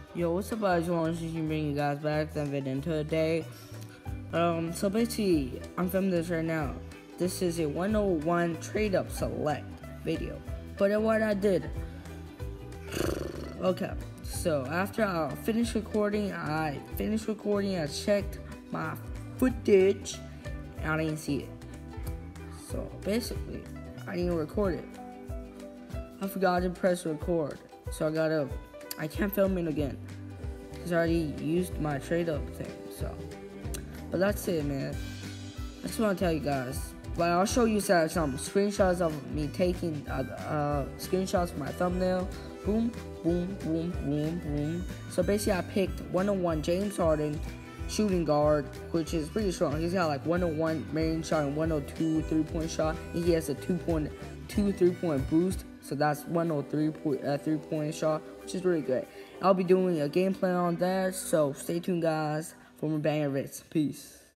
Yo, what's up, guys? Want to bring you guys back to the video today. So basically, I'm filming this right now. This is a 101 trade up select video. But what I did, okay. So after I finished recording, I checked my footage, and I didn't see it. So basically, I didn't record it. I forgot to press record, so I can't film it again because I already used my trade up thing. So, but that's it, man. I just want to tell you guys. But I'll show you some screenshots of me taking screenshots of my thumbnail. Boom, boom, boom, boom, boom. So basically, I picked 101 James Harden, shooting guard, which is pretty strong. He's got like 101 main shot and 102 3-point shot. And he has a 2.2 3-point boost. So that's 103 3-point shot, which is really good. I'll be doing a gameplay on that. So stay tuned, guys, for more banger vids. Peace.